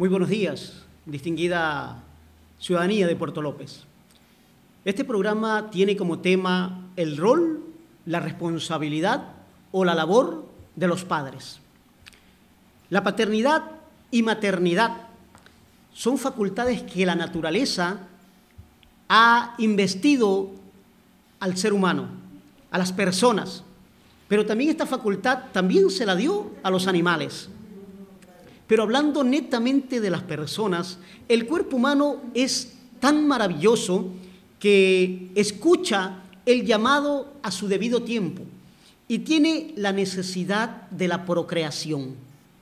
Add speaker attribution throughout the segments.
Speaker 1: Muy buenos días, distinguida ciudadanía de Puerto López. Este programa tiene como tema el rol, la responsabilidad o la labor de los padres. La paternidad y maternidad son facultades que la naturaleza ha investido al ser humano, a las personas, pero también esta facultad también se la dio a los animales. Pero hablando netamente de las personas, el cuerpo humano es tan maravilloso que escucha el llamado a su debido tiempo y tiene la necesidad de la procreación.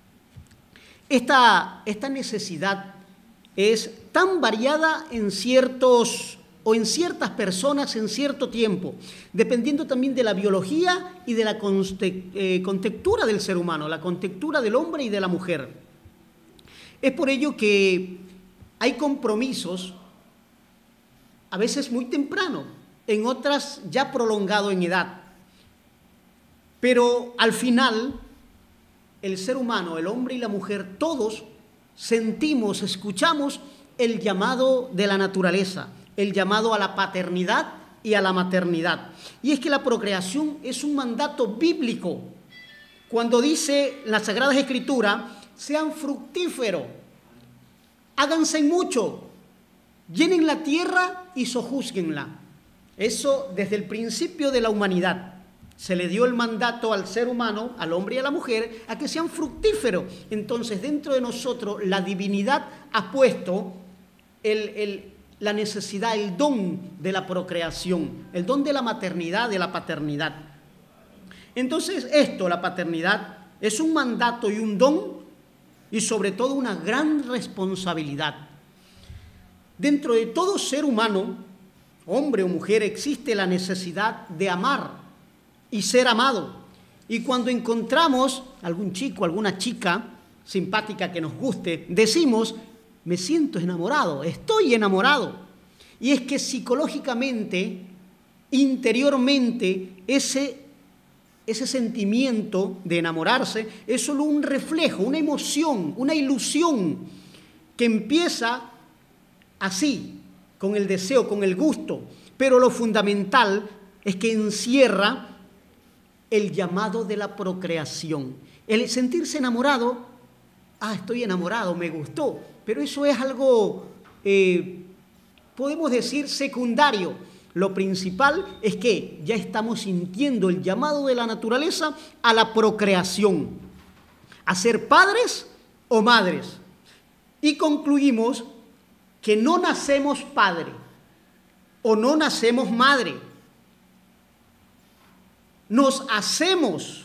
Speaker 1: Esta necesidad es tan variada en ciertas personas en cierto tiempo, dependiendo también de la biología y de la contextura del ser humano, la contextura del hombre y de la mujer. Es por ello que hay compromisos, a veces muy temprano, en otras ya prolongado en edad. Pero al final, el ser humano, el hombre y la mujer, todos sentimos, escuchamos el llamado de la naturaleza, el llamado a la paternidad y a la maternidad. Y es que la procreación es un mandato bíblico. Cuando dice la Sagrada Escritura, sean fructíferos, háganse mucho, llenen la tierra y sojúzguenla. Eso desde el principio de la humanidad. Se le dio el mandato al ser humano, al hombre y a la mujer, a que sean fructíferos. Entonces, dentro de nosotros, la divinidad ha puesto la necesidad, el don de la procreación, el don de la maternidad, de la paternidad. Entonces, la paternidad, es un mandato y un don, y sobre todo una gran responsabilidad. Dentro de todo ser humano, hombre o mujer, existe la necesidad de amar y ser amado. Y cuando encontramos algún chico, alguna chica simpática que nos guste, decimos, me siento enamorado, estoy enamorado. Y es que psicológicamente, interiormente, ese sentimiento de enamorarse es solo un reflejo, una emoción, una ilusión que empieza así, con el deseo, con el gusto, pero lo fundamental es que encierra el llamado de la procreación. El sentirse enamorado, estoy enamorado, me gustó, pero eso es algo, podemos decir, secundario. Lo principal es que ya estamos sintiendo el llamado de la naturaleza a la procreación, a ser padres o madres. Y concluimos que no nacemos padre o no nacemos madre. Nos hacemos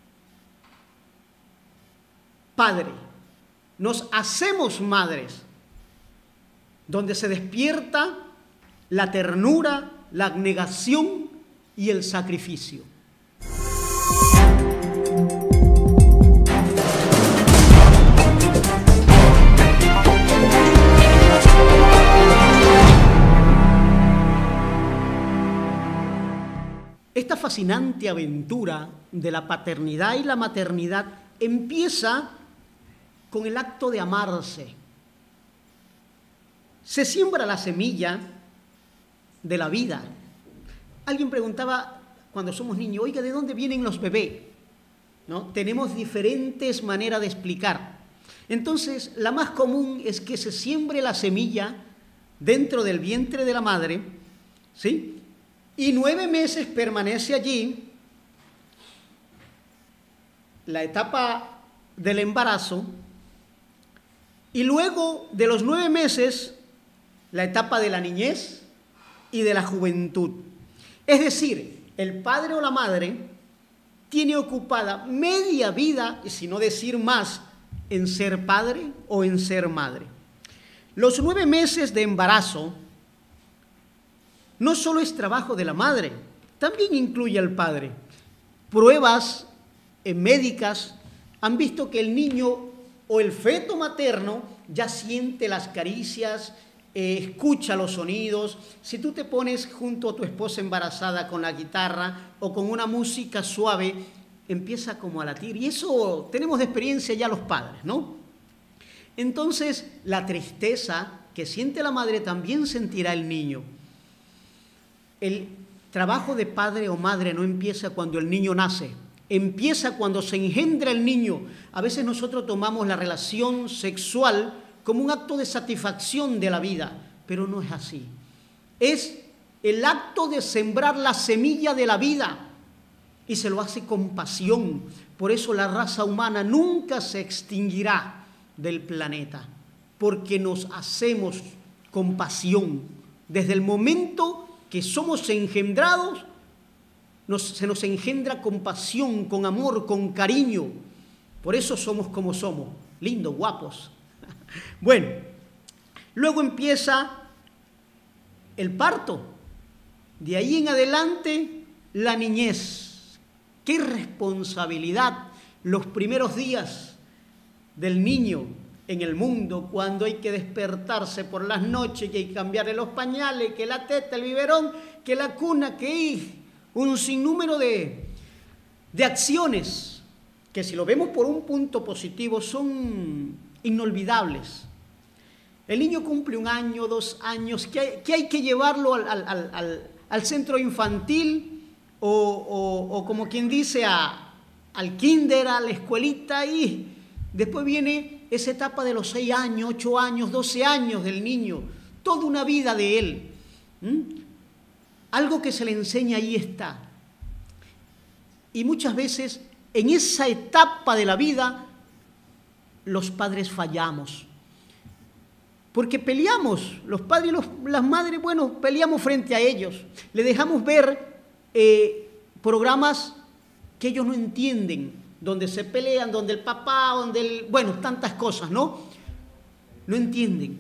Speaker 1: padre, nos hacemos madres, donde se despierta la ternura, la abnegación y el sacrificio. Esta fascinante aventura de la paternidad y la maternidad empieza con el acto de amarse. Se siembra la semilla de la vida. Alguien preguntaba cuando somos niños, oiga, ¿de dónde vienen los bebés? ¿No? Tenemos diferentes maneras de explicar. Entonces, la más común es que se siembre la semilla dentro del vientre de la madre, ¿sí? Y 9 meses permanece allí, la etapa del embarazo, y luego de los 9 meses, la etapa de la niñez y de la juventud. Es decir, el padre o la madre tiene ocupada media vida, y si no decir más, en ser padre o en ser madre. Los 9 meses de embarazo no solo es trabajo de la madre, también incluye al padre. Pruebas médicas han visto que el niño o el feto materno ya siente las caricias, escucha los sonidos. Si tú te pones junto a tu esposa embarazada con la guitarra o con una música suave, empieza como a latir. Y eso tenemos de experiencia ya los padres, ¿no? Entonces, la tristeza que siente la madre también sentirá el niño. El trabajo de padre o madre no empieza cuando el niño nace, empieza cuando se engendra el niño. A veces nosotros tomamos la relación sexual como un acto de satisfacción de la vida, pero no es así. Es el acto de sembrar la semilla de la vida y se lo hace con pasión. Por eso la raza humana nunca se extinguirá del planeta, porque nos hacemos con pasión. Desde el momento que somos engendrados, se nos engendra con pasión, con amor, con cariño. Por eso somos como somos, lindos, guapos. Bueno, luego empieza el parto. De ahí en adelante, la niñez. Qué responsabilidad los primeros días del niño en el mundo, cuando hay que despertarse por las noches, que hay que cambiarle los pañales, que la teta, el biberón, que la cuna, que hay un sinnúmero de acciones que, si lo vemos por un punto positivo, son inolvidables. El niño cumple 1 año, 2 años, que hay que llevarlo al centro infantil o como quien dice, al kinder, a la escuelita, y después viene esa etapa de los 6 años, 8 años, 12 años del niño, toda una vida de él. Algo que se le enseña ahí está. Y muchas veces en esa etapa de la vida los padres fallamos. Porque peleamos, los padres y las madres, bueno, peleamos frente a ellos. Le dejamos ver programas que ellos no entienden, donde se pelean, donde el papá, bueno, tantas cosas, ¿no? No entienden.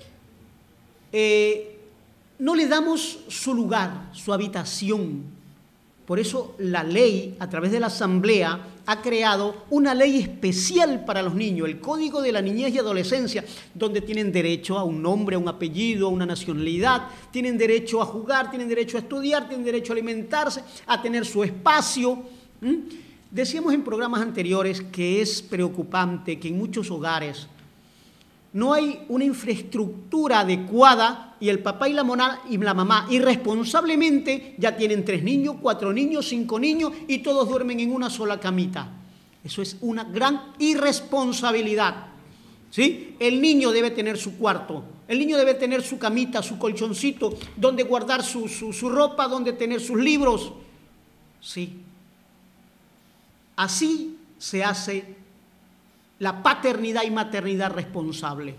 Speaker 1: No le damos su lugar, su habitación. Por eso la ley, a través de la Asamblea, ha creado una ley especial para los niños, el Código de la Niñez y Adolescencia, donde tienen derecho a un nombre, a un apellido, a una nacionalidad, tienen derecho a jugar, tienen derecho a estudiar, tienen derecho a alimentarse, a tener su espacio. Decíamos en programas anteriores que es preocupante que en muchos hogares no hay una infraestructura adecuada y el papá y la mamá irresponsablemente ya tienen 3 niños, 4 niños, 5 niños y todos duermen en una sola camita. Eso es una gran irresponsabilidad, ¿sí? El niño debe tener su cuarto, el niño debe tener su camita, su colchoncito, donde guardar su ropa, donde tener sus libros. Sí. Así se hace la paternidad y maternidad responsable.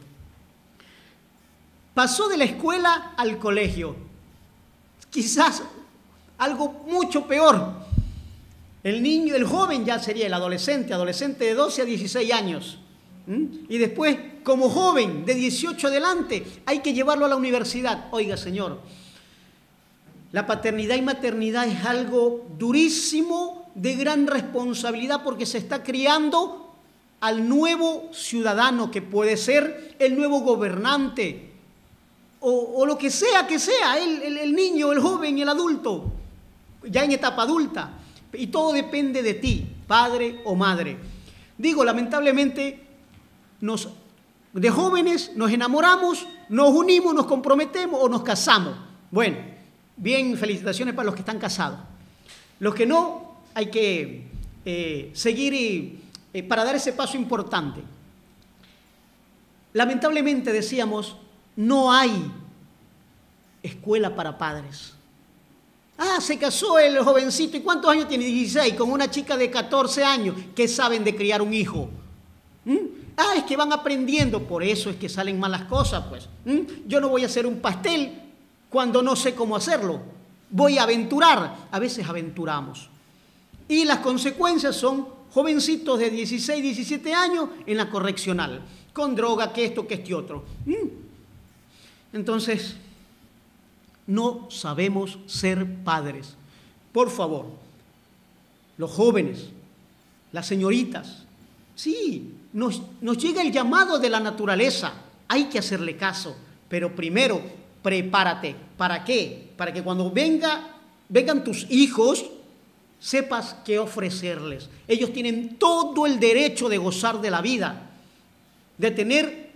Speaker 1: Pasó de la escuela al colegio. Quizás algo mucho peor. El niño, el joven ya sería el adolescente de 12 a 16 años. Y después, como joven, de 18 adelante, hay que llevarlo a la universidad. Oiga, señor, la paternidad y maternidad es algo durísimo, de gran responsabilidad, porque se está criando al nuevo ciudadano, que puede ser el nuevo gobernante o lo que sea el niño, el joven, el adulto, ya en etapa adulta. Y todo depende de ti, padre o madre. Digo, lamentablemente, de jóvenes nos enamoramos, nos unimos, nos comprometemos o nos casamos. Bueno, bien, felicitaciones para los que están casados. Los que no, hay que seguir para dar ese paso importante. Lamentablemente, decíamos, no hay escuela para padres. Se casó el jovencito, ¿y cuántos años tiene? 16, con una chica de 14 años. ¿Qué saben de criar un hijo? Es que van aprendiendo, por eso es que salen malas cosas, pues. Yo no voy a hacer un pastel cuando no sé cómo hacerlo. Voy a aventurar. A veces aventuramos. Y las consecuencias son jovencitos de 16, 17 años en la correccional, con droga, que esto, que este otro. Entonces, no sabemos ser padres. Por favor, los jóvenes, las señoritas, sí, nos llega el llamado de la naturaleza, hay que hacerle caso, pero primero, prepárate. ¿Para qué? Para que cuando vengan tus hijos, sepas qué ofrecerles. Ellos tienen todo el derecho de gozar de la vida, de tener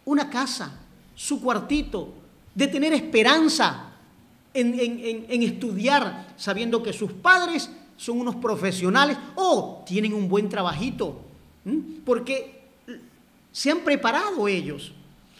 Speaker 1: una casa, su cuartito, de tener esperanza en estudiar, sabiendo que sus padres son unos profesionales o tienen un buen trabajito, porque se han preparado ellos.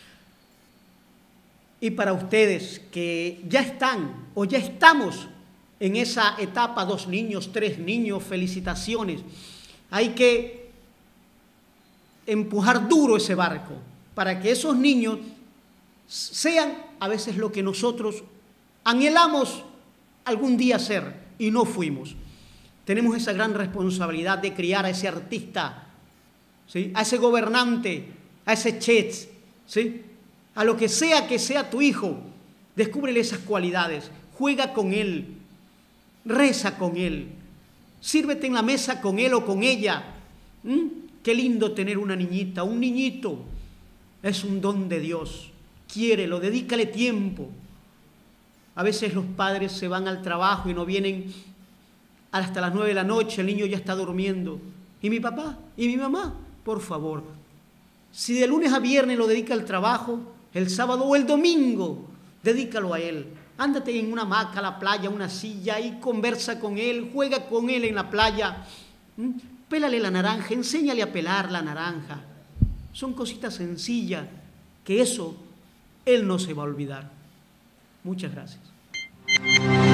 Speaker 1: Y para ustedes que ya están o ya estamos en esa etapa, 2 niños, 3 niños, felicitaciones. Hay que empujar duro ese barco para que esos niños sean a veces lo que nosotros anhelamos algún día ser y no fuimos. Tenemos esa gran responsabilidad de criar a ese artista, ¿sí?, a ese gobernante, a ese chef, ¿sí?, a lo que sea tu hijo. Descúbrele esas cualidades, juega con él, reza con él, sírvete en la mesa con él o con ella. Qué lindo tener una niñita, un niñito. Es un don de Dios. Quiérelo, dedícale tiempo. A veces los padres se van al trabajo y no vienen hasta las 9 de la noche, el niño ya está durmiendo. ¿Y mi papá? ¿Y mi mamá? Por favor, si de lunes a viernes lo dedica al trabajo, el sábado o el domingo, dedícalo a él. Ándate en una hamaca a la playa, una silla, y conversa con él, juega con él en la playa. Pélale la naranja, enséñale a pelar la naranja. Son cositas sencillas que eso él no se va a olvidar. Muchas gracias.